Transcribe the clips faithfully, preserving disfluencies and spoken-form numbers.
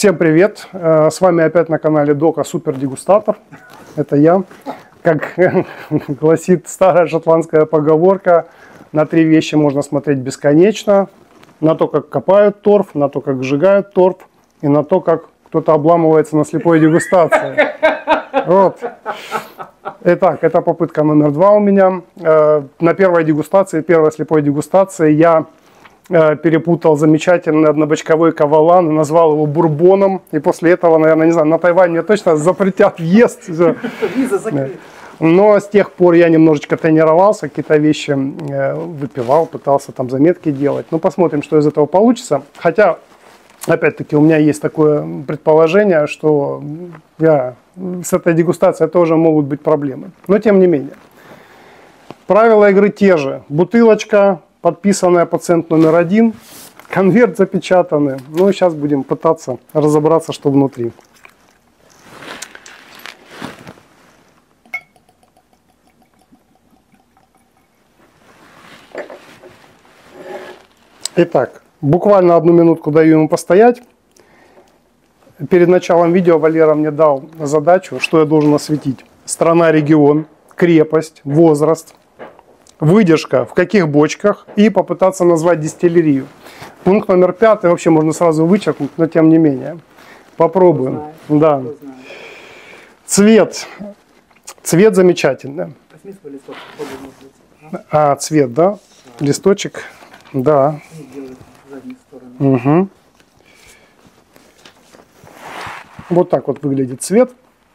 Всем привет! С вами опять на канале Дока Супер Дегустатор. Это я. Как гласит старая шотландская поговорка, на три вещи можно смотреть бесконечно. На то, как копают торф, на то, как сжигают торф, и на то, как кто-то обламывается на слепой дегустации. Вот. Итак, это попытка номер два у меня. На первой дегустации, первой слепой дегустации я перепутал замечательный однобочковой кавалан и назвал его бурбоном. И после этого, наверное, не знаю, на Тайвань мне точно запретят въезд. Виза закрыта. Но с тех пор я немножечко тренировался, какие-то вещи выпивал, пытался там заметки делать. Ну, посмотрим, что из этого получится. Хотя, опять-таки, у меня есть такое предположение, что я, с этой дегустацией тоже могут быть проблемы. Но тем не менее. Правила игры те же. Бутылочка, подписанная пациент номер один, конверт запечатанный. Ну и сейчас будем пытаться разобраться, что внутри. Итак, буквально одну минутку даю ему постоять. Перед началом видео Валера мне дал задачу, что я должен осветить. Страна, регион, крепость, возраст, выдержка, в каких бочках, и попытаться назвать дистиллерию. Пункт номер пятый вообще можно сразу вычеркнуть, но тем не менее. Попробуем. Да. Цвет. Цвет замечательный. А, цвет, да? Листочек. Да. Угу. Вот так вот выглядит цвет.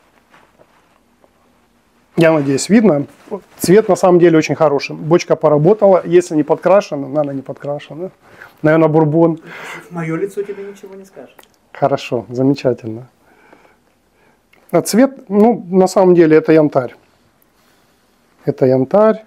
Я надеюсь, видно. Цвет на самом деле очень хороший. Бочка поработала. Если не подкрашена, наверное, не подкрашена. Наверное, бурбон. Мое лицо тебе ничего не скажет. Хорошо, замечательно. А цвет, ну, на самом деле, это янтарь. Это янтарь.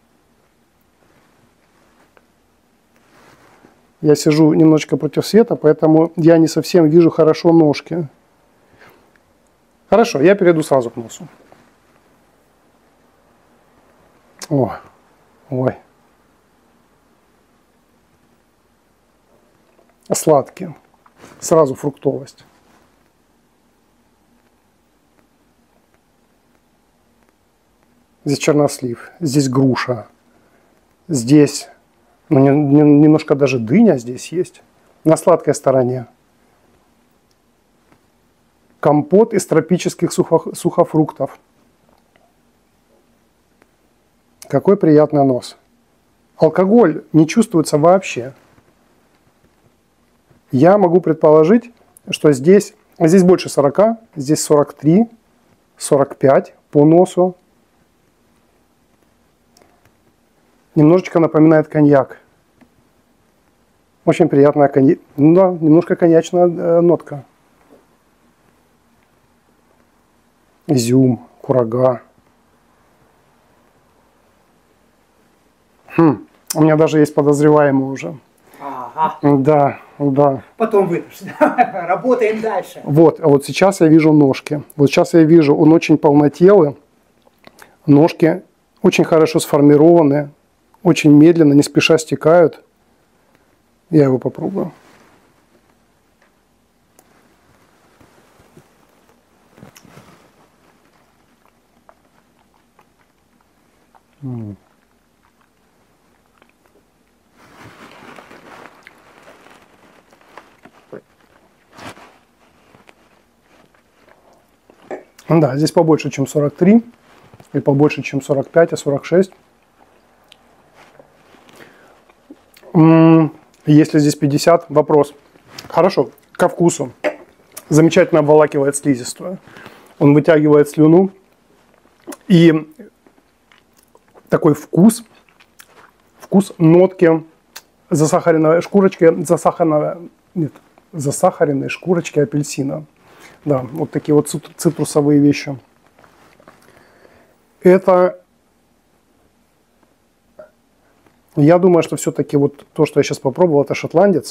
Я сижу немножечко против света, поэтому я не совсем вижу хорошо ножки. Хорошо, я перейду сразу к носу. О, ой. Сладкие. Сразу фруктовость. Здесь чернослив, здесь груша, здесь... Ну, немножко даже дыня здесь есть. На сладкой стороне. Компот из тропических сухо, сухофруктов. Какой приятный нос. Алкоголь не чувствуется вообще. Я могу предположить, что здесь, здесь больше сорока, здесь сорок три, сорок пять по носу. Немножечко напоминает коньяк. Очень приятная коньяк. Ну да, немножко коньячная э, нотка. Изюм, курага. Хм, у меня даже есть подозреваемый уже. Ага. Да, да. Потом выдашь. Работаем дальше. Вот, а вот сейчас я вижу ножки. Вот сейчас я вижу, он очень полнотелый. Ножки очень хорошо сформированы. Очень медленно, не спеша стекают. Я его попробую. М. Да, здесь побольше, чем сорок три. И побольше, чем сорок пять, а сорок шесть. Если здесь пятьдесят, вопрос. Хорошо, ко вкусу. Замечательно обволакивает слизистую. Он вытягивает слюну. И такой вкус, вкус нотки засахаренной шкурочки, засахаренной, нет, засахаренной шкурочки апельсина. Да, вот такие вот цитрусовые вещи. Это... Я думаю, что все-таки вот то, что я сейчас попробовал, это шотландец.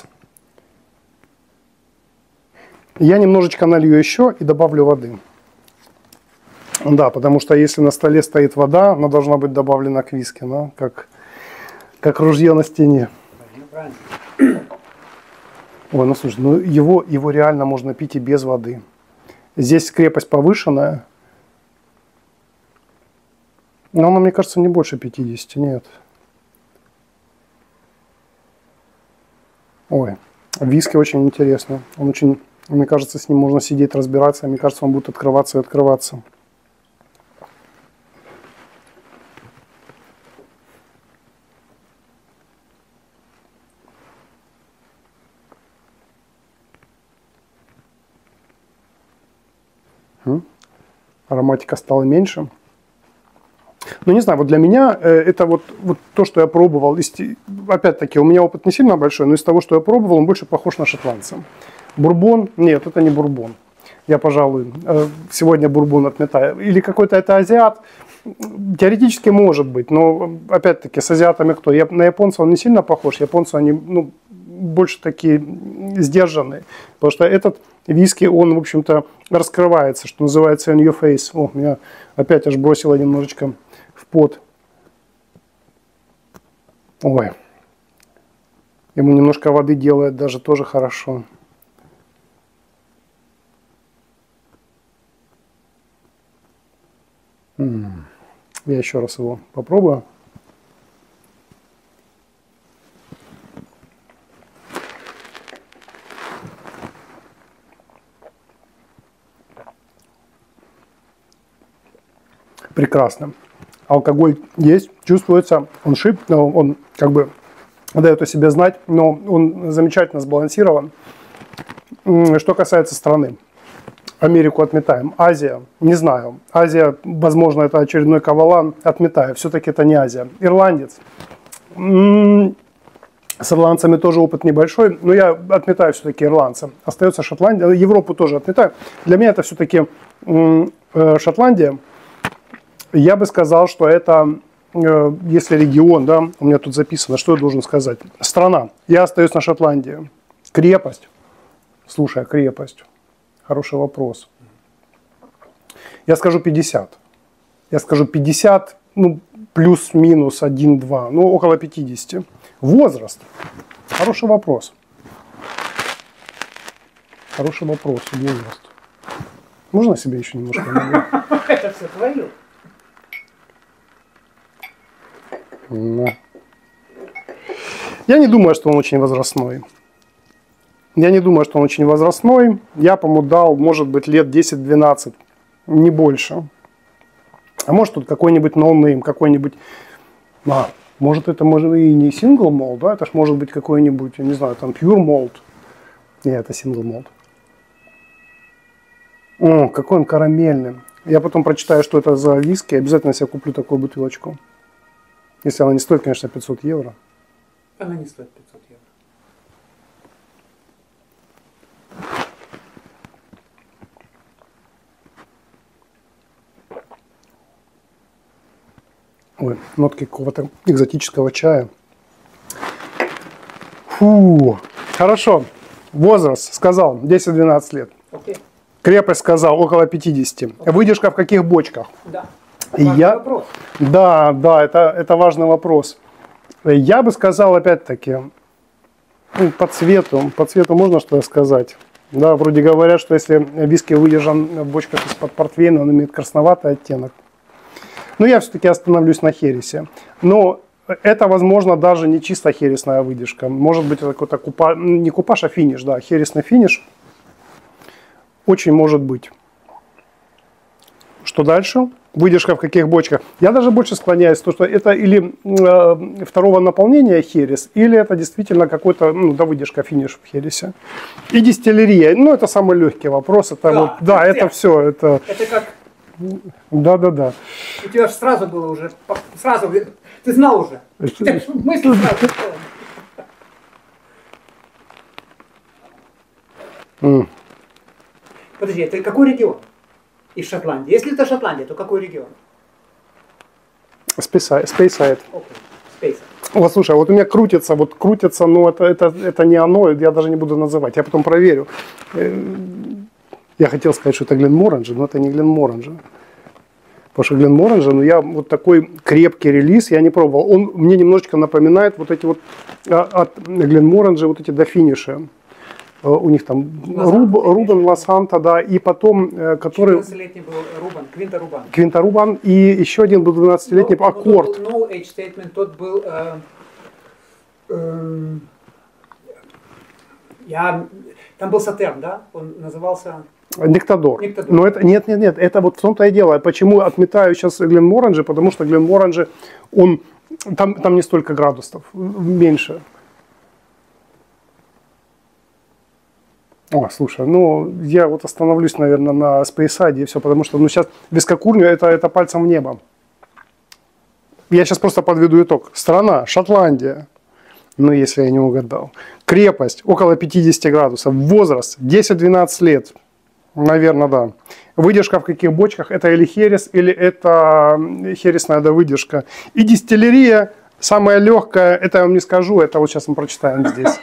Я немножечко налью еще и добавлю воды. Да, потому что если на столе стоит вода, она должна быть добавлена к виски, да? как, как ружье на стене. Ой, ну слушай, ну его, его реально можно пить и без воды. Здесь крепость повышенная. Но она, мне кажется, не больше пятидесяти, нет. Ой, виски очень интересно. Он очень, мне кажется, с ним можно сидеть, разбираться. Мне кажется, он будет открываться и открываться. Ароматика стала меньше. Ну, не знаю, вот для меня э, это вот, вот то, что я пробовал. Опять-таки, у меня опыт не сильно большой, но из того, что я пробовал, он больше похож на шотландца. Бурбон? Нет, это не бурбон. Я, пожалуй, э, сегодня бурбон отметаю. Или какой-то это азиат. Теоретически может быть, но, опять-таки, с азиатами кто? Я, на японца он не сильно похож. Японцы, они, ну, больше такие сдержанные. Потому что этот виски, он, в общем-то, раскрывается, что называется in your face. О, меня опять аж бросило немножечко в пот. Ой. Ему немножко воды делает даже тоже хорошо. М-м. Я еще раз его попробую. Прекрасно. Алкоголь есть, чувствуется, он шип, он как бы дает о себе знать, но он замечательно сбалансирован. Что касается страны, Америку отметаем. Азия, не знаю. Азия, возможно, это очередной кавалан, отметаю. Все-таки это не Азия. Ирландец. С ирландцами тоже опыт небольшой, но я отметаю все-таки ирландца. Остается Шотландия, Европу тоже отметаю. Для меня это все-таки Шотландия. Я бы сказал, что это, если регион, да, у меня тут записано, что я должен сказать. Страна. Я остаюсь на Шотландии. Крепость. Слушай, крепость. Хороший вопрос. Я скажу пятьдесят. Я скажу пятьдесят, ну, плюс-минус один-два, ну, около пятидесяти. Возраст. Хороший вопрос. Хороший вопрос. Возраст. Можно себе еще немножко? Это все твое. Я не думаю, что он очень возрастной. Я не думаю, что он очень возрастной. Я, по-моему, дал, может быть, лет десять-двенадцать, не больше. А может, тут какой-нибудь ноунейм, какой-нибудь... А, может, это может и не сингл молд, да? Это ж может быть какой-нибудь, я не знаю, там, pure молд. Нет, это сингл молд. О, какой он карамельный. Я потом прочитаю, что это за виски. Обязательно себе куплю такую бутылочку. Если она не стоит, конечно, пятьсот евро. Она не стоит пятьсот евро. Ой, нотки какого-то экзотического чая. Фу, хорошо. Возраст сказал десять-двенадцать лет. Окей. Крепость сказал около пятидесяти. Окей. Выдержка в каких бочках? Да. Важный Я... вопрос. Да, да, это, это важный вопрос. Я бы сказал, опять-таки, ну, по цвету. По цвету можно что-то сказать? Да, вроде говорят, что если виски выдержан в бочках из-под портвейна, он имеет красноватый оттенок. Но я все-таки остановлюсь на хересе. Но это, возможно, даже не чисто хересная выдержка. Может быть, это какой-то купа... не купаж, а финиш, да, хересный финиш. Очень может быть. Что дальше? Выдержка в каких бочках? Я даже больше склоняюсь, то, что это или э, второго наполнения херес, или это действительно какой-то, ну, да, выдержка, финиш в хересе. И дистиллерия. Ну, это самый легкий вопрос. Это Да, вот, да, это, это все. Это... это как... Да, да, да. У тебя же сразу было уже... Сразу... Ты знал уже. Так что мысли сразу. Mm. Подожди, это какой регион? Из Шотландии. Если это Шотландия, то какой регион? Speyside. Speyside. Окей. Speyside. Вот, слушай, вот у меня крутится, вот крутится, но это, это, это не оно, я даже не буду называть, я потом проверю. Я хотел сказать, что это Гленморанджи, но это не Гленморанджи. Потому что Гленморанджи, ну я вот такой крепкий релиз я не пробовал. Он мне немножечко напоминает вот эти вот от Гленморанджи, вот эти до финиша. у них там Лос Руб, Санта, Рубен, Лос-Санта, да, и потом, э, который... четырнадцатилетний был Рубан, Квинта Рубан. Квинта Рубан, и еще один был двенадцатилетний, Ну, Аккорд. Ну, no age statement, тот был... Э, э, я, там был Сатерн, да? Он назывался... Нектадор. Нектадор. Но это, нет, нет, нет, это вот в том-то и дело. Почему отметаю сейчас Гленморанджи? Потому что Гленморанджи, он, там, там не столько градусов, меньше. О, слушай, ну, я вот остановлюсь, наверное, на Спейсайде и все, потому что, ну, сейчас вискокурня, это, это пальцем в небо. Я сейчас просто подведу итог. Страна, Шотландия, ну, если я не угадал. Крепость, около пятидесяти градусов. Возраст, десять-двенадцать лет. Наверное, да. Выдержка в каких бочках? Это или херес, или это хересная да, выдержка. И дистиллерия, самая легкая, это я вам не скажу, это вот сейчас мы прочитаем здесь.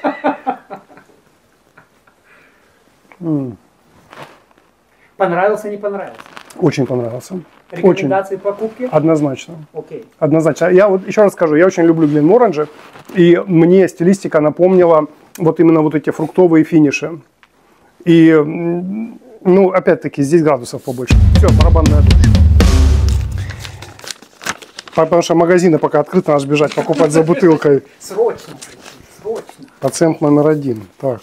Понравился, не понравился? Очень понравился. Рекомендации Очень. покупки? Однозначно. Окей. Однозначно. Я вот еще раз скажу, я очень люблю Гленморанджи, и мне стилистика напомнила вот именно вот эти фруктовые финиши. И, ну, опять-таки, здесь градусов побольше. Все, барабанная дождь. Потому что магазины пока открыты, надо бежать покупать за бутылкой. Срочно, срочно. Пациент номер один. Так.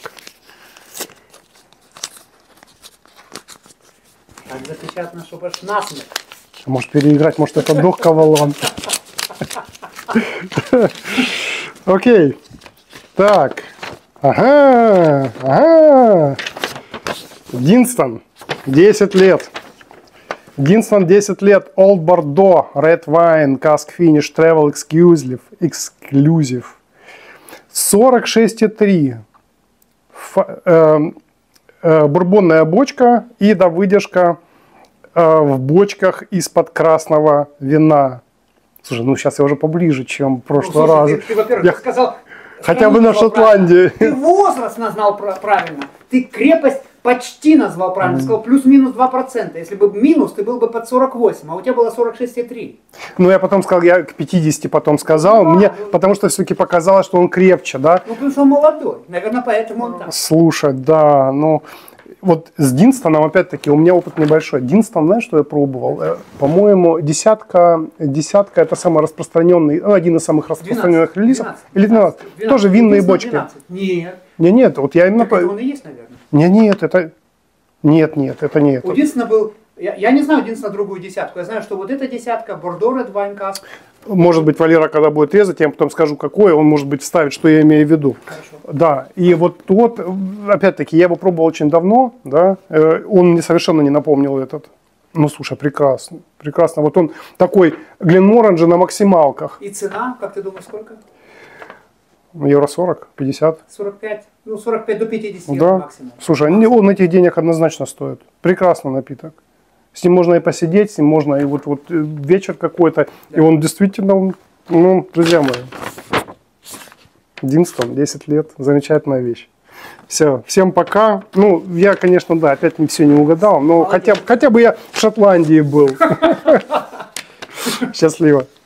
Так запечатано, чтобы аж насмерть. Может переиграть, может это Дох Кавалан. Окей. Так. Ага. Ага. Динстон. десять лет. Динстон десять лет. Old Bordeaux. Red Wine. Cask Finish. Travel Exclusive. Exclusive. сорок шесть и три. Бурбонная бочка и да, выдержка э, в бочках из-под красного вина. Слушай, ну сейчас я уже поближе, чем в прошлый Ну, слушай, раз. Ты, ты, во-первых, Я ты сказал... хотя бы на назвал Шотландии. правильно. Ты возраст назвал правильно. Ты крепость почти назвал правильно. Ты сказал плюс-минус два процента. Если бы минус, ты был бы под сорок восемь, а у тебя было сорок шесть и три. Ну, я потом сказал, я к пятидесяти потом сказал, Ну, мне, да, ну. потому что все-таки показалось, что он крепче, да. Ну, потому что он молодой. Наверное, поэтому он так. Слушай, да, ну, вот с Динстоном, опять-таки, у меня опыт небольшой. Динстон, знаешь, что я пробовал? Э, По-моему, десятка, десятка, это самый распространенный, ну, один из самых распространенных релизов. Или двенадцать. Тоже винные бочки. двенадцать. Нет. Не, нет, вот я именно... Так это он и есть, наверное. Не, нет, это... Нет, нет, это не это. У Динстона был... Я, я не знаю Динстона другую десятку. Я знаю, что вот эта десятка, Bordeaux Red Wine Cask. Может быть, Валера, когда будет резать, я потом скажу, какой, он, может быть, вставит, что я имею в виду. Хорошо. Да, и вот тот, опять-таки, я его пробовал очень давно, да, э, он мне совершенно не напомнил этот. Ну, слушай, прекрасно, прекрасно. Вот он такой Гленморанджи на максималках. И цена, как ты думаешь, сколько? Евро сорок, пятьдесят. сорок пять, ну сорок пять до пятидесяти Да. максимум. Слушай, они- он этих денег однозначно стоит. Прекрасный напиток. С ним можно и посидеть, с ним можно и вот, вот вечер какой-то. Да. И он действительно, он, ну, друзья мои, Динстон, десять лет, замечательная вещь. Все, всем пока. Ну, я, конечно, да, опять не все не угадал, но хотя, хотя бы я в Шотландии был. Счастливо.